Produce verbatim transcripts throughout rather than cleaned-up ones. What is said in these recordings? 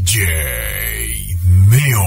J Neo.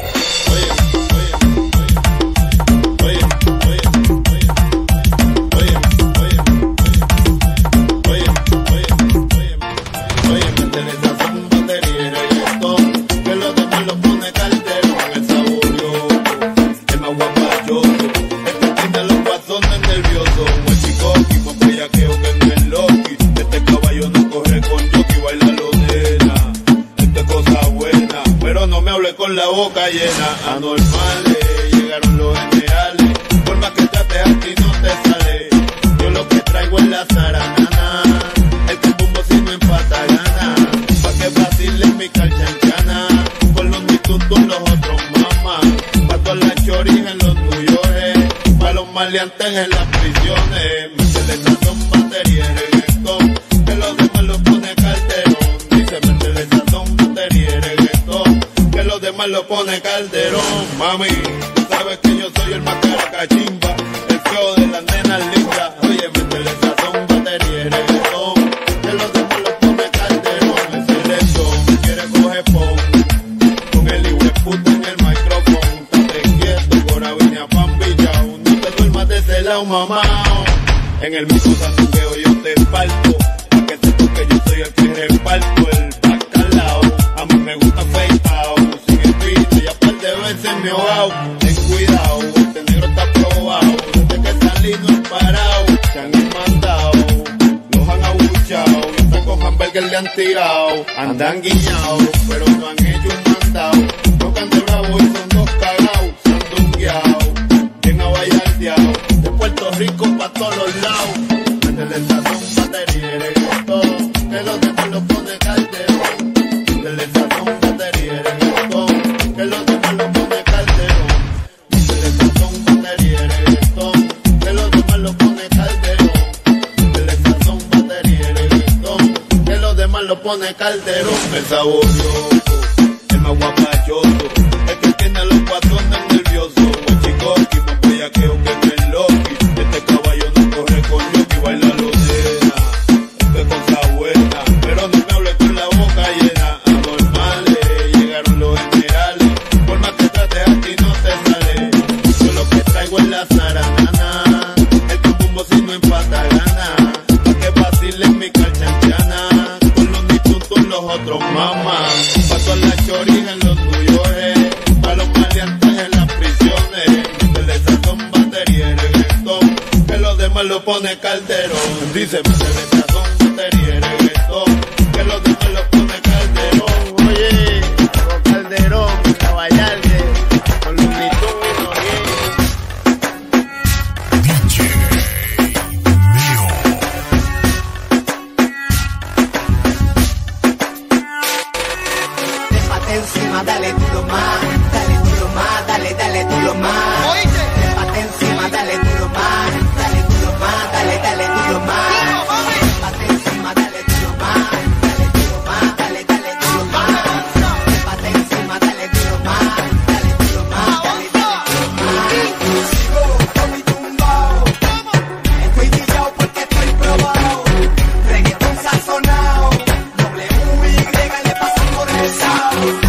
Con la boca llena, anormales, llegaron los generales. Por más que trates a ti no te sale. Yo lo que traigo es la zaranana. El cumbumbo si no empata gana. Pa' que vacilen mi calchanchana. Con los mitutos los otros mamás. Pa' todas las choris en los tuyores. Pa' los maleantes en las prisiones. Métele sazón, batería y reggaetón. Que los demás lo pone Calderón. Dice métele sazón, batería y reggaetón. Que los demás lo pone Calderón. Mami, tú sabes que yo soy el más caracachimba, el feo de las nenas lindas. Oye, métele sazón, batería y reggaetón. Que los demás lo pone Calderón. Ese lento me quiere coger pon. Con el hijo de puta en el micrófono. Estate quieto, por avenida Pan Villao. No te duermas de ese lado, mamá. En el mismo santuqueo yo te parto. Pa' que sepas que yo soy el que reparto el bacalao. A mí me gusta afeitao. Me ahogado, ten cuidado, este negro está probado. Desde que salí no he parado, se han mandado, los han abuchado. Y hasta con hamburger le han tirado. Andan guiñados, pero no han hecho un mandado. Tocan de bravo y son dos cagados. Se han dungueado, bien abayardeado. De Puerto Rico pa' todos los lados. Métele sazón, batería y reggaetón. Que los demás lo pone Calderón. Métele sazón, batería y reggaetón. Que los demás lo pone lo pone Calderón. El sabor loco, el más guapachoso, el que tiene los guatones nerviosos. El chico aquí más bellaqueo que en el Loki. Este caballo no corre con Yoki, baila lo nena. Esto es cosa buena, pero no me hables con la boca llena. Anormales, llegaron los generales. Por más que trates a ti no te sale. Yo lo que traigo es la zaranana. El cumbumbo si no empata gana. Pa' que vacilen mi calchanchana. Los otros mamás, pa' todas las choris en los tuyores, pa' los maleantes en las prisiones. Métele sazón, batería y reggaetón, que los demás lo pone Calderón. Dice métele sazón, batería y reggaetón, que los demás lo pone Calderón. Oye, con Calderón, Caballarde, con los mitutos encima, dale duro más, dale duro más, dale, dale duro más. Trépate encima, dale duro más, dale duro más, dale, dale duro más. Trépate encima, dale duro más, dale duro más, dale, dale duro más. Trépate encima, dale duro más, dale duro más, dale, dale duro más. Sigo, estoy tumbado, estoy guillado porque estoy probado. Reggaetón sazonado, W Y le pasan por el sao.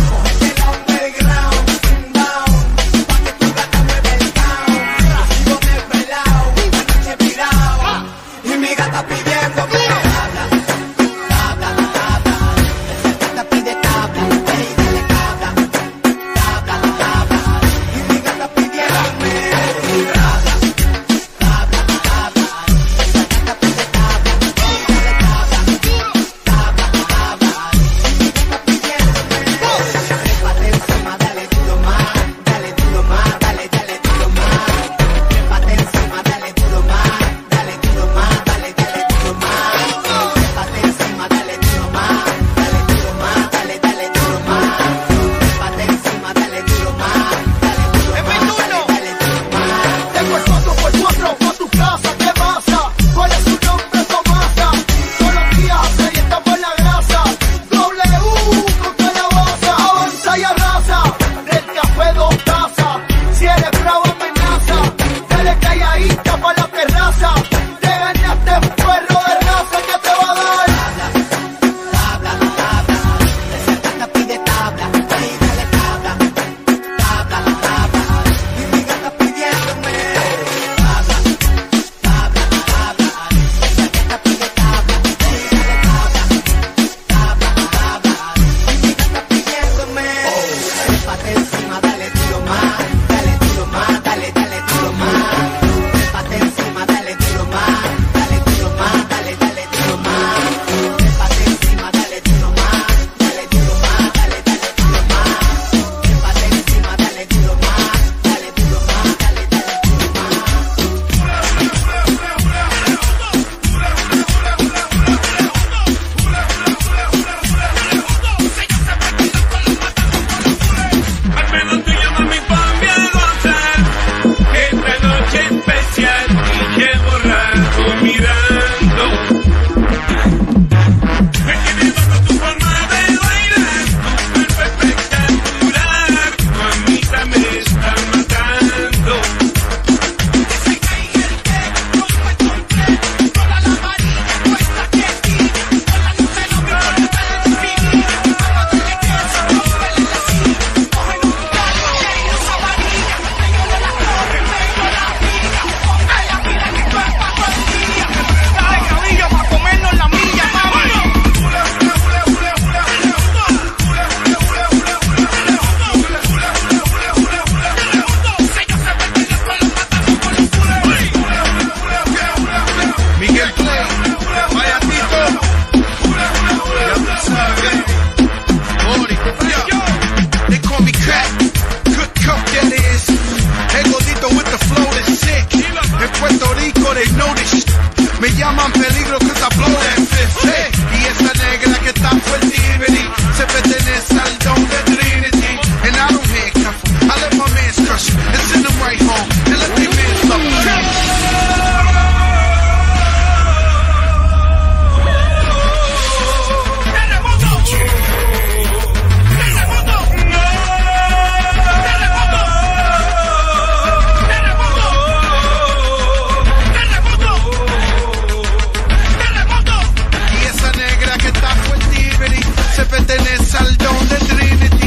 saldón de Trinity.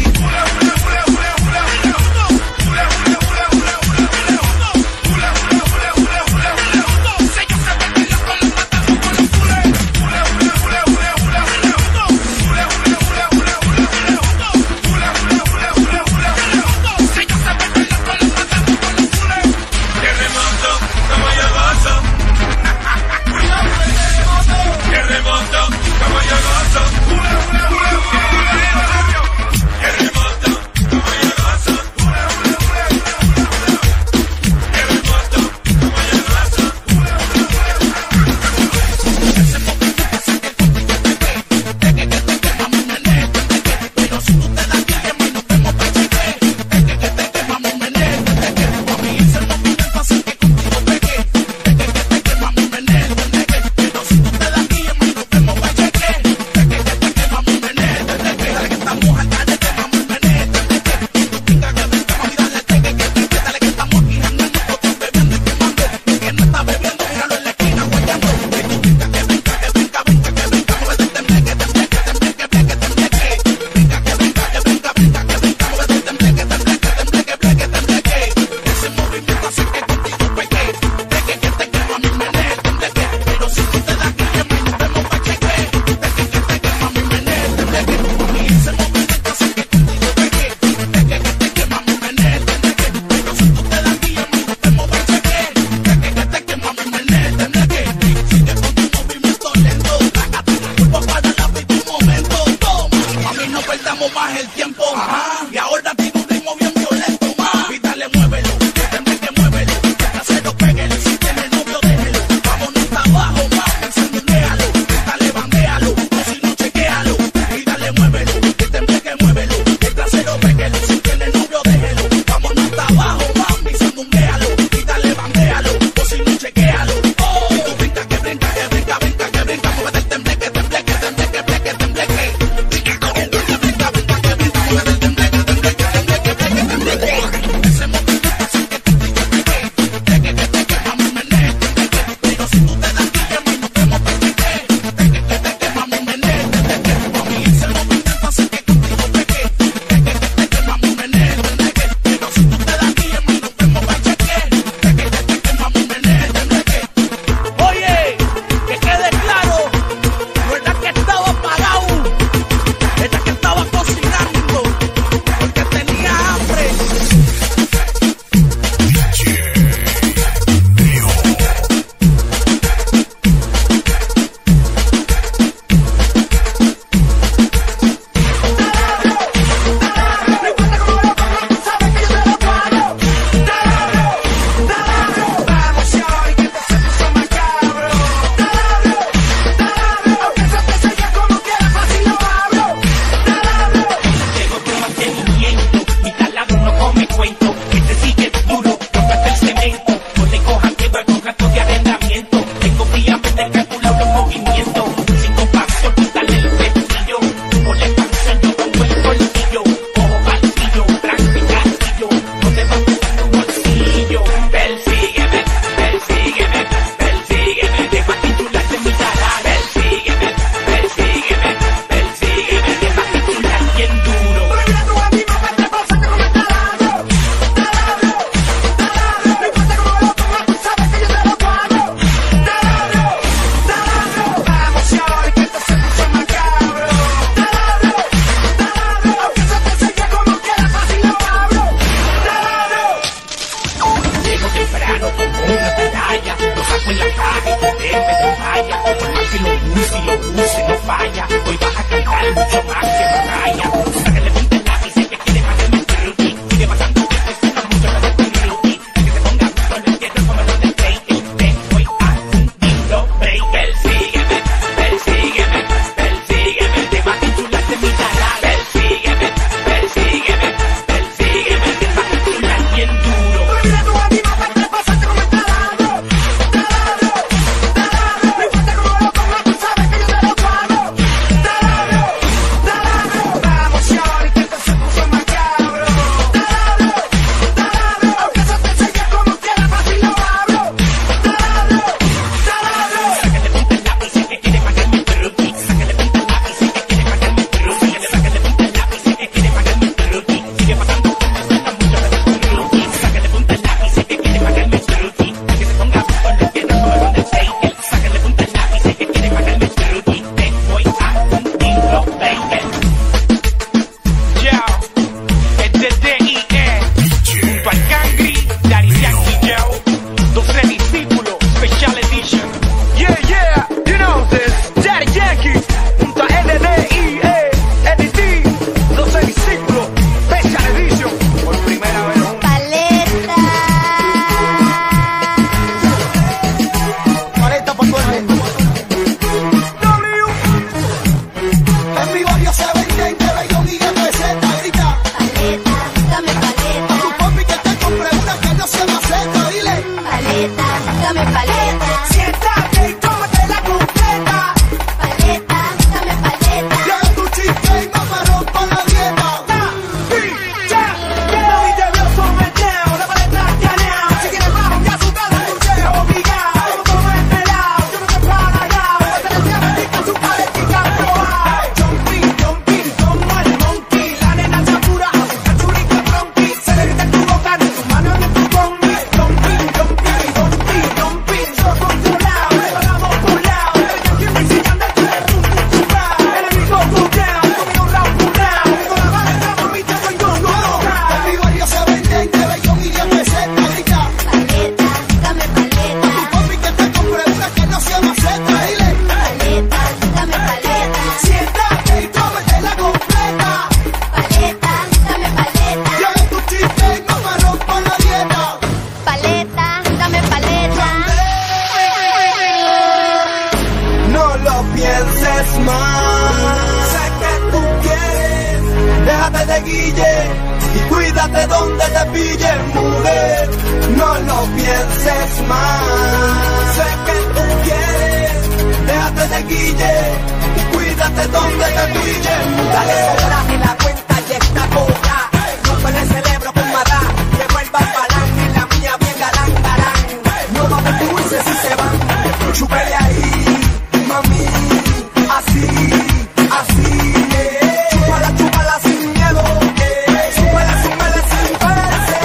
de guille y cuídate donde te pille, mujer. No lo pienses más. Sé que tú quieres, déjate de guille y cuídate donde te pille. Dale coraje la cuenta y esta coja. Rompe el cerebro con madá. Llegó el bambalán y la mía bien galán, galán. No mames dulces si se van. Chúpele ahí, mami, así, así. Chúpala, chúpala sin miedo. Chúpala, chúpala sin verse.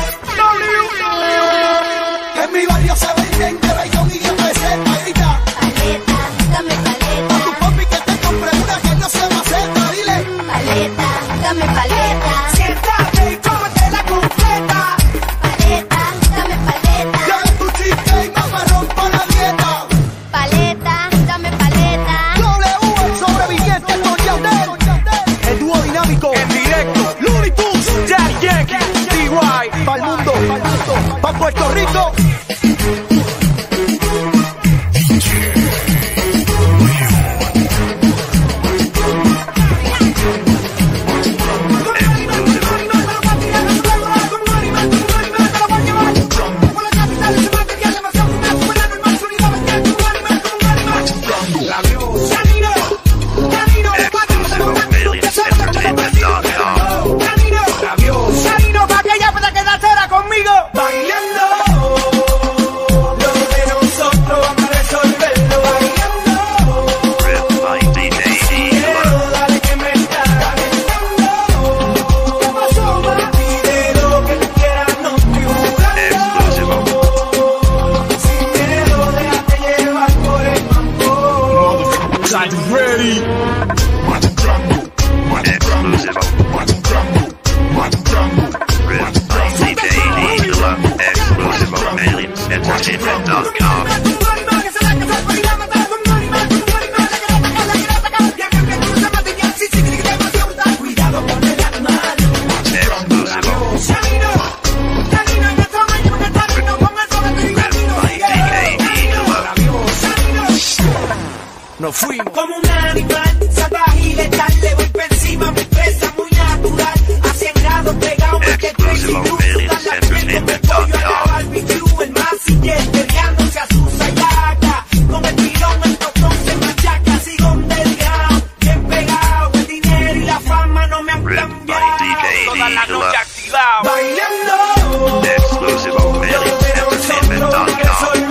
En mi barrio se ve bien que Rayón y yo me sé paleta. Paleta, dame paleta. A tu papi que te compre una que no se maceta, dile. Paleta, dame paleta. Siéntate y cómete la completa. Paleta, dame paleta. Ya ves tu chica y mamá rompa la dieta. Paleta, dame paleta. W el sobreviviente con Yandel. El dúo dinámico en directo. Looney Tunes, Daddy Yankee, D Y. Pa'l mundo, pa'l mundo, pa' Puerto Rico. Nos fuimos como un animal salvaje y letal. Le voy por encima, mi presa muy natural. A cien grados pegado, me que crazy blue. Sudan la piel con el pollo a la barbecue. El masiller peleándose a su sayaca. Con el tirón el tostón se machaca. Sigo underground, bien pegado. El dinero y la fama no me han cambiado. toda la noche activado. Bailando, Exclusive on Bailey Entertainment dot com.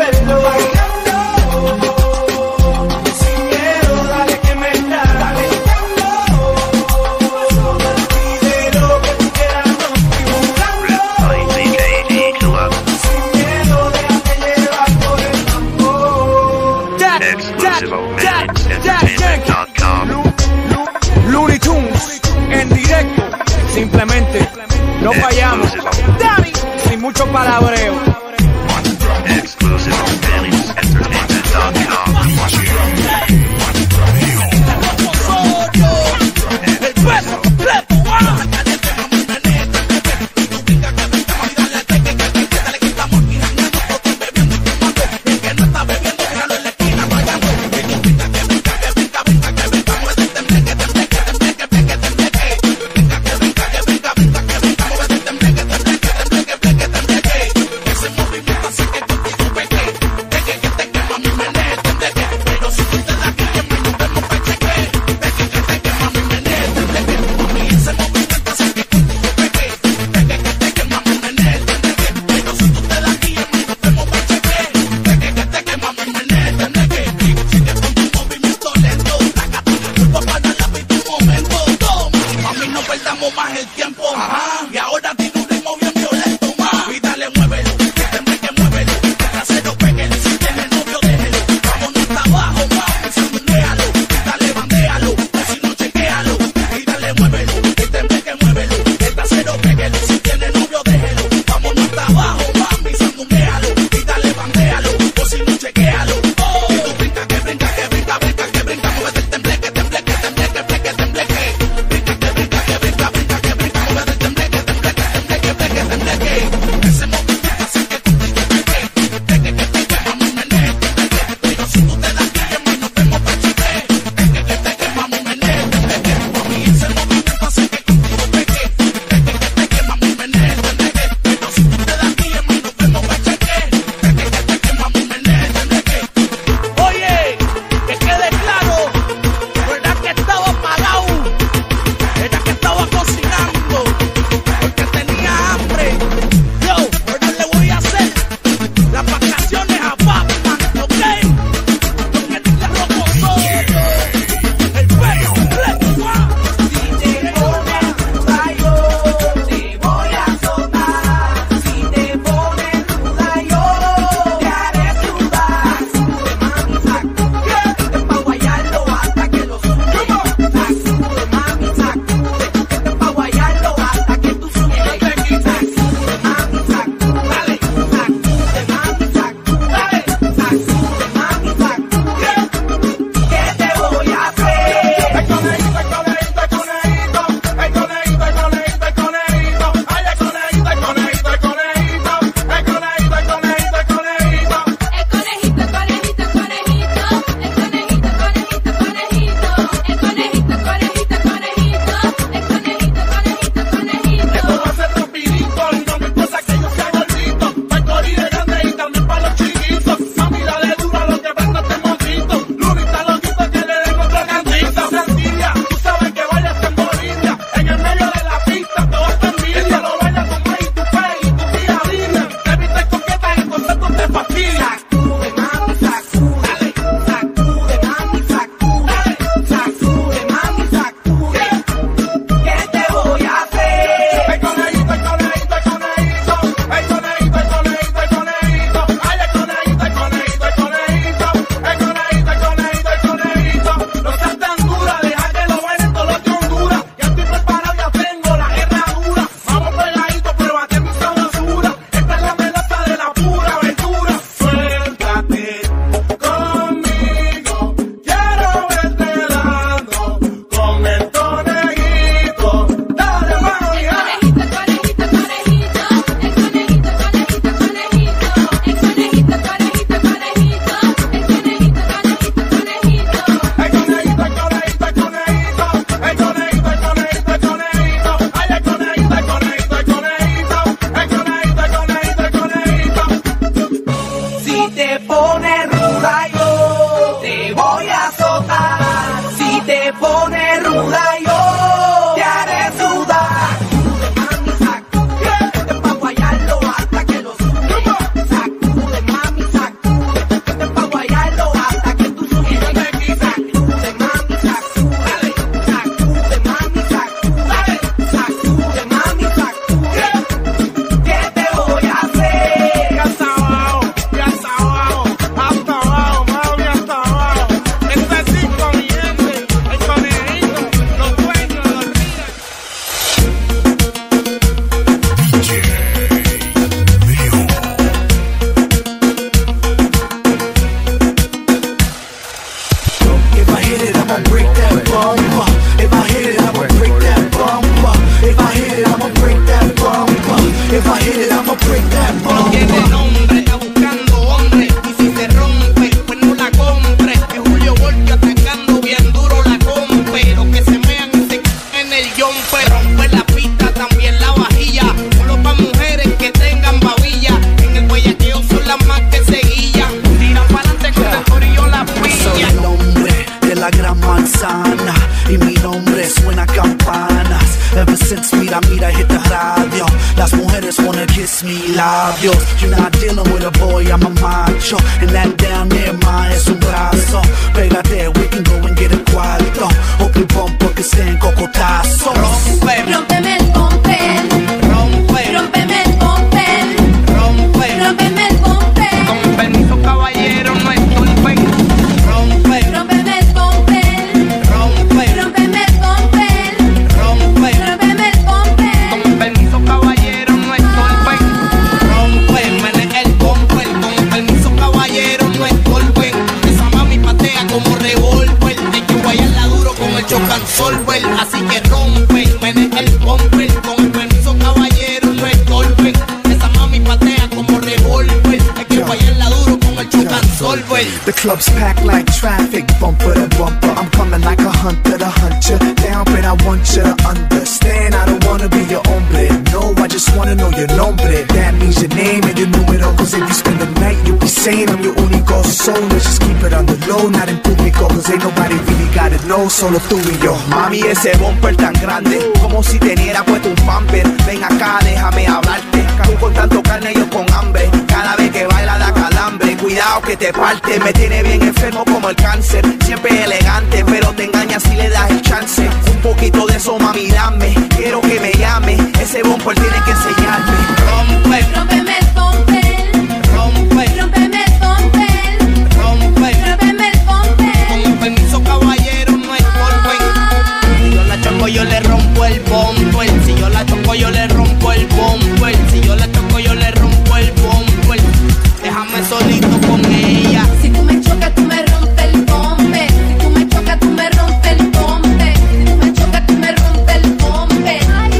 Looney Tunes en directo, simplemente no fallamos. Daddy, sin mucho palabreo. Exclusive on Bailey Entertainment dot com. kiss me labios. You're not dealing with a boy, I'm a macho. And that down there, ma, es un brazo. Pégate, we can go and get a cuarto. Open bump porque esté en cocotazo. Rompe, Rómpeme el bumper, rompe, rómpeme el bumper, rompe, rómpeme el bumper, Con permiso, caballero, no es golpe. rompe, rómpeme el bumper, rompe, rómpeme el bumper, rompe, rómpeme el bumper. Con permiso, caballero, no es golpe. rompe. Mene el bumper, con permiso caballero, no es golpe. Esa mami patea como revólver. Hay que guayarla duro con el chocan solver. Así que rompe, mene el bumper, con el permiso caballero, no es golpe. Esa mami patea como revólver. Hay que guayarla duro con el chocan solver. The club's packed like traffic, bumper to bumper. I'm coming like a hunter to hunt you down, but I want you to understand. I don't wanna be your hombre, no, I just wanna know your nombre. That means your name and your número, cause if you spend the night, you'll be saying I'm your único soul. Let's just keep it on the low, not in público, cause ain't nobody really got it, no, solo tú y yo. Mami, ese bumper tan grande, como si teniera puesto un pamper. Ven acá, déjame hablarte. Tú con tanto carne, yo con hambre. Cada vez que baila da calambre. Cuidado que te parte, me tiene bien enfermo como el cáncer. Siempre elegante, pero te engañas si le das el chance. Un poquito de eso, mami, dame. Quiero que me llame, ese bumper tiene que enseñarme. Rompe, Rómpeme el bumper, rompe, rómpeme el bumper, rompe. rómpeme el bumper. Con el permiso caballero, no es golpe. Si yo la choco, yo le rompo el bumper. Si yo la choco, yo le rompo el bumper. Si yo la choco, yo le rompo el bumper. Déjame solito con ella. Si tú me chocas, tú me rompes el bumper. Si tú me chocas, tú me rompes el bumper. Si tú me chocas, tú me rompes el bumper. Ay,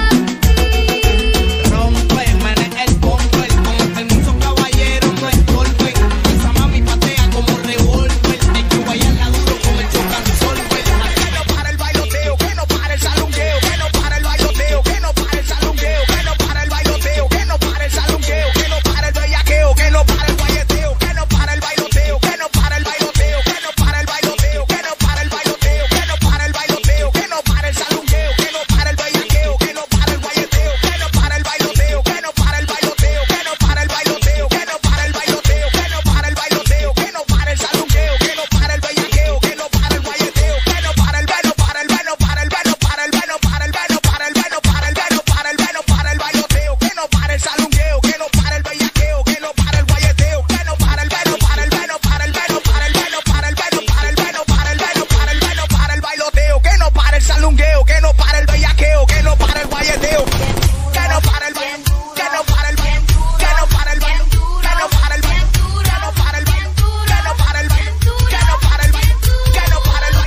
papi. Rompe, mene el bumper. Con el permiso caballero, no es golpe. Esa mami patea como revólver. Hay que guayarla duro con el chocan solver. Que no para el bailoteo, que no para el salungueo. Que no para el bailoteo, que no para el salungueo. Que no para el bailoteo, que no para el salungueo. Que no para el bellaqueo, que no para el guayeteo. Que no para el bailoteo, que no para el bailoteo. Que no para el bailoteo, que no para el bailoteo. Que no para el bailoteo, que no para el salungueo. Que no para el bellaqueo, que no para el guayeteo. Que no para el bailoteo, que no para el bailoteo. Que no para el bailoteo, que no para el bailoteo. Que no para el bailoteo, que no para el salungueo. Que no para el bellaqueo, que no para el guayeteo. Que no para el veno, para el veno, para el veno, para el veno, para el veno, para el veno, para el veno, para el veno, para el bailoteo. Que no para el salungueo, que no para el bellaqueo. Que no para el guayeteo. Que no para el veno, para el veno, para el veno, para el veno, para el veno, para el veno, para el veno, para el veno, para el bailoteo. Que no para el salungueo, que no para el bellaqueo. Que no para el guayeteo. Que no para el que no para el que no para el que no para el que no para el que no para el que no para el que no para el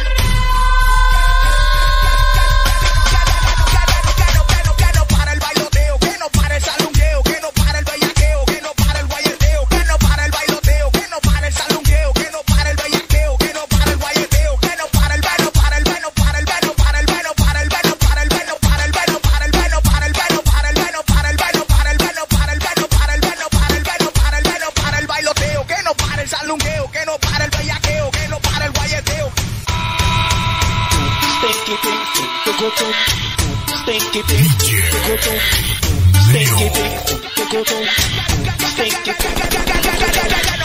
que no para el bailoteo, que no para el salungueo, que no para el bellaqueo, que no para el guayeteo, que no para el bailoteo, que no para el salungueo, que no para el bellaqueo, que no para el guayeteo, que no para el veno, para el veno, para el veno, para el veno, para el veno, para el veno, para el veno, para el veno, para el veno, para el veno, para el veno, para el veno, para el veno, para el veno, para el veno, para el veno, para el bailoteo, que no para el salungueo, que no para el bellaqueo, que no para el guayeteo. D J Neo.